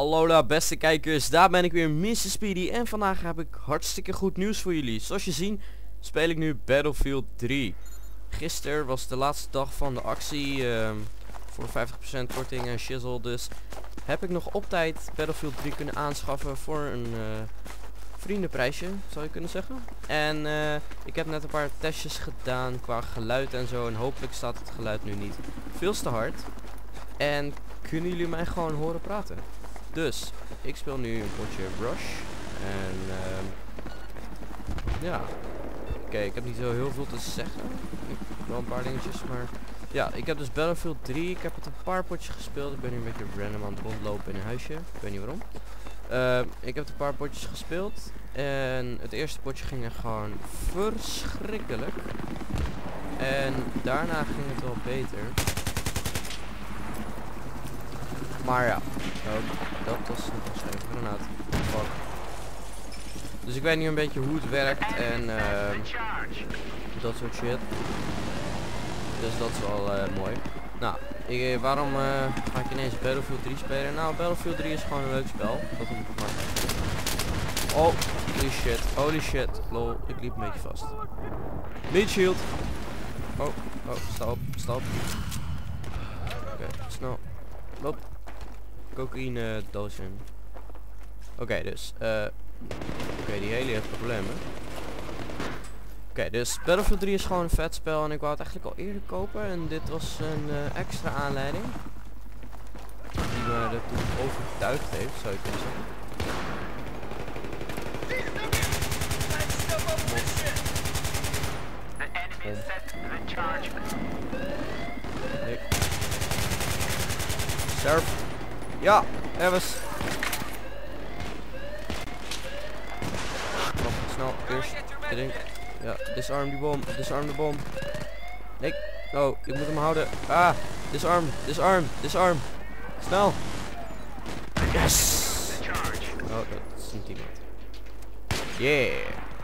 Hallo daar beste kijkers, daar ben ik weer Mr. Speedy en vandaag heb ik hartstikke goed nieuws voor jullie. Zoals je ziet speel ik nu Battlefield 3. Gisteren was de laatste dag van de actie voor 50% korting en shizzle, dus heb ik nog op tijd Battlefield 3 kunnen aanschaffen voor een vriendenprijsje, zou je kunnen zeggen. En ik heb net een paar testjes gedaan qua geluid en zo en hopelijk staat het geluid nu niet veel te hard. En kunnen jullie mij gewoon horen praten? Dus, ik speel nu een potje Rush. En ja. Oké, ik heb niet zo heel veel te zeggen. Wel een paar dingetjes, maar ja, ik heb dus Battlefield 3. Ik heb het een paar potjes gespeeld. Ik ben nu een beetje random aan het rondlopen in een huisje. Ik weet niet waarom. Ik heb een paar potjes gespeeld. En het eerste potje ging er gewoon verschrikkelijk. En daarna ging het wel beter. Maar ja, dat was nog een granaat. Fuck. Dus ik weet nu een beetje hoe het werkt en dat soort shit. Dus dat is wel mooi. Nou, waarom ga ik ineens Battlefield 3 spelen? Nou, Battlefield 3 is gewoon een leuk spel. Dat moet ik maar. Oh, holy shit, lol, ik liep een beetje vast. Meat shield. Oh, stop. Oké, snel. Loop. Cocaïne doos in. Oké, dus oké, die heli heeft problemen. Oké, dus Battlefield 3 is gewoon een vet spel en ik wou het eigenlijk al eerder kopen en dit was een extra aanleiding die me ertoe overtuigd heeft, zou je kunnen zeggen. Nee. Surf. Ja, ergens. Snel, eerst de ding. Ja, disarm die bom, disarm de bom. Nee, oh, ik moet hem houden. Ah, disarm. Snel. Yes. Oh, dat is niet iemand. Yeah.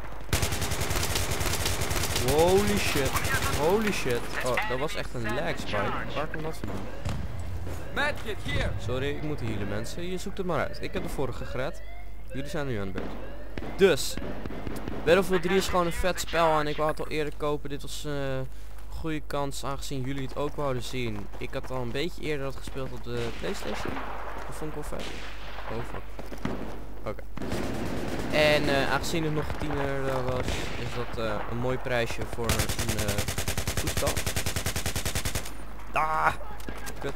Holy shit. Oh, dat was echt een lag spike. Waar komt dat vandaan? Sorry, ik moet healen mensen. Je zoekt het maar uit. Ik heb de vorige gered. Jullie zijn nu aan de beurt. Dus, Battlefield 3 is gewoon een vet spel en ik wou het al eerder kopen. Dit was een goede kans aangezien jullie het ook wouden zien. Ik had al een beetje eerder dat gespeeld op de PlayStation. Dat vond ik wel vet. Oh fuck. Oké. En aangezien het nog 10 euro was, is dat een mooi prijsje voor een toestel. Ah, kut.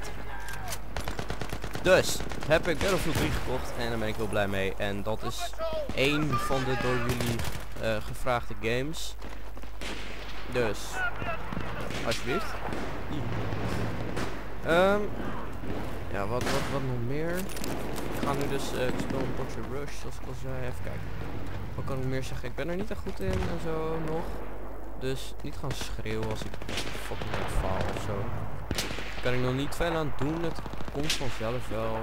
Dus heb ik Battlefield 3 gekocht en daar ben ik heel blij mee. En dat is één van de door jullie gevraagde games. Dus, alsjeblieft. Ja, wat nog meer? Ik ga nu dus, ik speel een potje Rush, zoals ik al zei. Even kijken. Wat kan ik meer zeggen? Ik ben er niet echt goed in en zo nog. Dus niet gaan schreeuwen als ik fucking faal of zo. Kan ik nog niet veel aan doen, het komt vanzelf wel.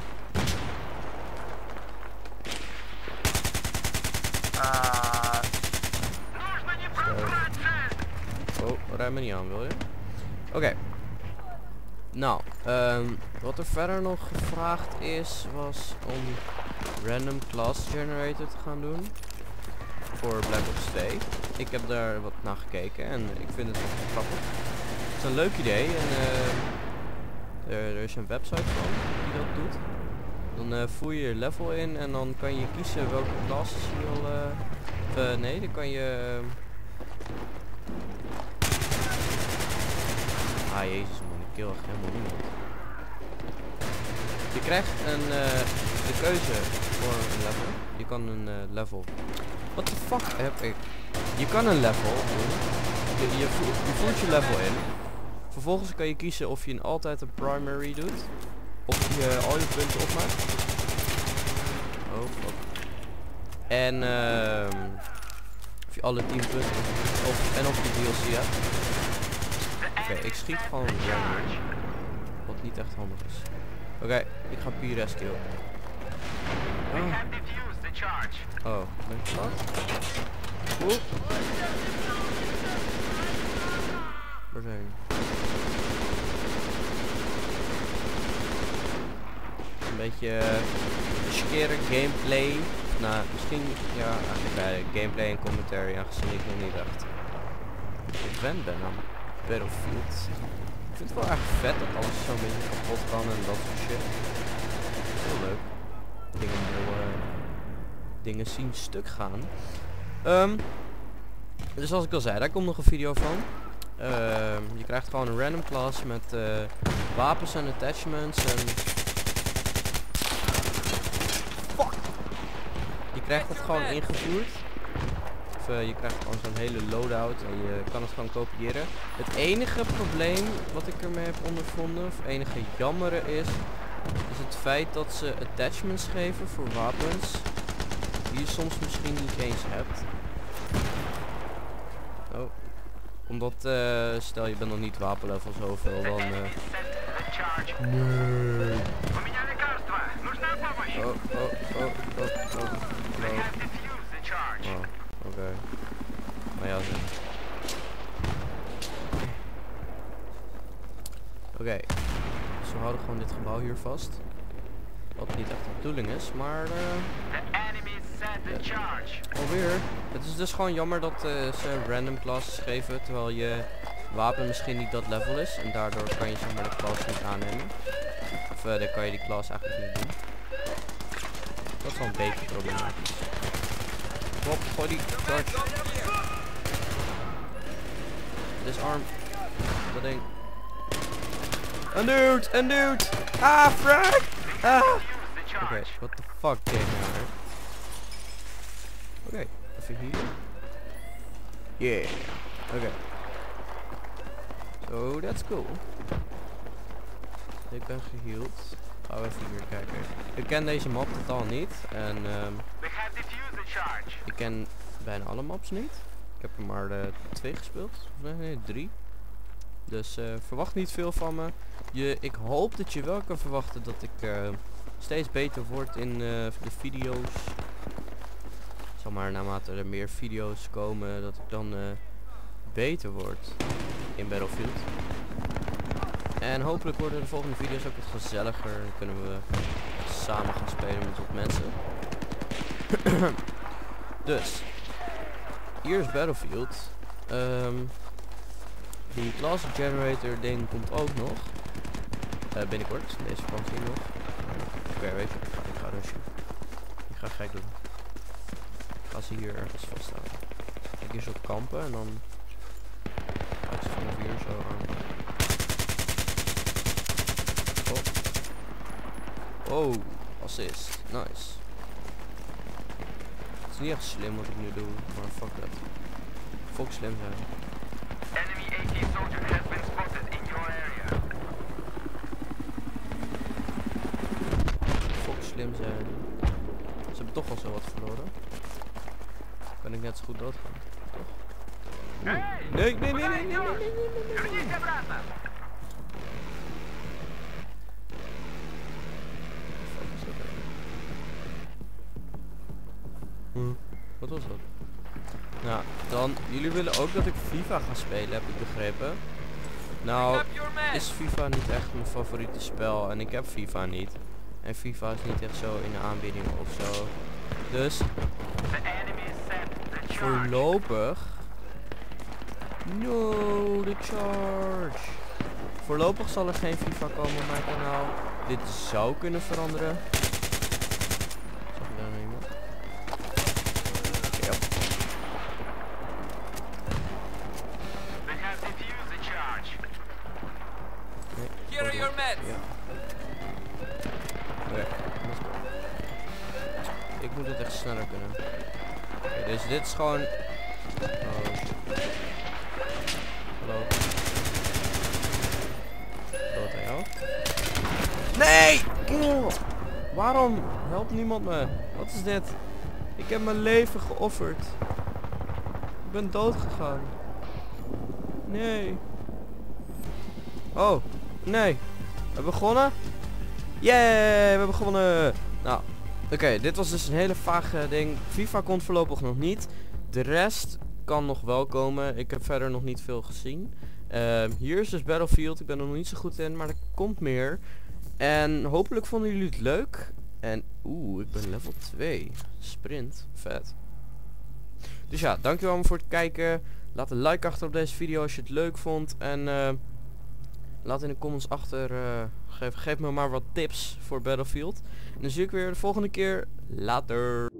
Oh, rij me niet aan, wil je? Oké. Nou, wat er verder nog gevraagd is, was om random class generator te gaan doen. Voor Black Ops 2. Ik heb daar wat naar gekeken en ik vind het wel grappig. Het is een leuk idee en er is een website van die dat doet. Dan voer je je level in en dan kan je kiezen welke classes je wil. Nee, dan kan je. Ah jezus man, ik kill echt helemaal niemand. Je krijgt de keuze voor een level. Je kan een level. What the fuck heb ik? Je kan een level doen. Je voert je level in. Vervolgens kan je kiezen of je altijd een primary doet. Of je al je punten opmaakt. Oh fuck. En of je alle 10 punten en of je DLC hebt. Oké, ik schiet gewoon random. Wat niet echt handig is. Oké, ik ga P-rescue. Oh, ben ik wat? Oeh. Waar zijn jullie? beetje scheren gameplay. Nou, misschien ja, eigenlijk bij gameplay en commentary, aangezien ik nog niet echt gewend ben aan Battlefield. Ik vind het wel echt vet dat alles zo'n beetje kapot kan en dat soort shit. Heel leuk. Dingen zien stuk gaan. Dus als ik al zei, daar komt nog een video van. Je krijgt gewoon een random class met wapens en attachments en... Fuck! Je krijgt het gewoon ingevoerd. Of je krijgt gewoon zo'n hele loadout en je kan het gewoon kopiëren. Het enige probleem wat ik ermee heb ondervonden, of enige jammere is het feit dat ze attachments geven voor wapens die je soms misschien niet eens hebt. Oh. Omdat, stel je bent nog niet wapenlevel zoveel, dan... Nee. Oké. Maar ja, Oké. Dus we houden gewoon dit gebouw hier vast. Wat niet echt de bedoeling is, maar... alweer. Het is dus gewoon jammer dat ze random classes geven, terwijl je wapen misschien niet dat level is. En daardoor kan je zeg maar de class niet aannemen. Of dan kan je die class eigenlijk niet doen. Dat is wel een beetje problematisch. Hop, gooi die charge. Disarm. Dat ding. Een dude! Ah, frag! Ah! Oké, what the fuck game nou? Oké, even hier. Yeah. Oké. So, that's cool. Ik ben geheeld. Gaan we even hier kijken. Ik ken deze map totaal niet. En ik ken bijna alle maps niet. Ik heb er maar 2 gespeeld. Of nee, 3. Dus verwacht niet veel van me. Ik hoop dat je wel kan verwachten dat ik steeds beter word in de video's. Zal maar naarmate er meer video's komen dat ik dan beter word in Battlefield. En hopelijk worden de volgende video's ook wat gezelliger. Dan kunnen we samen gaan spelen met wat mensen. Dus hier is Battlefield. Die class generator ding komt ook nog. Binnenkort, deze vakantie nog. Oké, weet je, ik ga rushen. Ik ga gek doen. Ik ga ze hier ergens vasthouden. Kijk, hier zo kampen en dan ga ik ze vanaf hier zo aan. Oh, assist. Nice. Het is niet echt slim wat ik nu doe, maar fuck that. Fuck slim zijn. Enemy AT soldier has been spotted in your area. Fuck slim zijn. Ze hebben toch al zo wat verloren. Kan ik net zo goed doodgaan, toch? Nee. Wat was dat? Nou, dan, jullie willen ook dat ik FIFA ga spelen, heb ik begrepen. Nou, is FIFA niet echt mijn favoriete spel en ik heb FIFA niet. En FIFA is niet echt zo in de aanbieding of zo. Dus, voorlopig... No, de charge. Voorlopig zal er geen FIFA komen op mijn kanaal. Dit zou kunnen veranderen. Zag je daar nog iemand? Yep. Nee, Here are your meds. ja. Nee, ik moet het echt sneller kunnen. Oké, dus dit is gewoon... Oh shit. Hallo. Dood aan jou? Nee! Waarom helpt niemand me? Wat is dit? Ik heb mijn leven geofferd. Ik ben dood gegaan. Nee. Oh, nee. We hebben begonnen? Yay, we hebben begonnen. Nou, oké, dit was dus een hele vage ding. FIFA komt voorlopig nog niet. De rest kan nog wel komen. Ik heb verder nog niet veel gezien. Hier is dus Battlefield. Ik ben er nog niet zo goed in, maar er komt meer. En hopelijk vonden jullie het leuk. En ik ben level 2. Sprint, vet. Dus ja, dankjewel allemaal voor het kijken. Laat een like achter op deze video als je het leuk vond. En laat in de comments achter, geef me maar wat tips voor Battlefield. En dan zie ik weer de volgende keer. Later.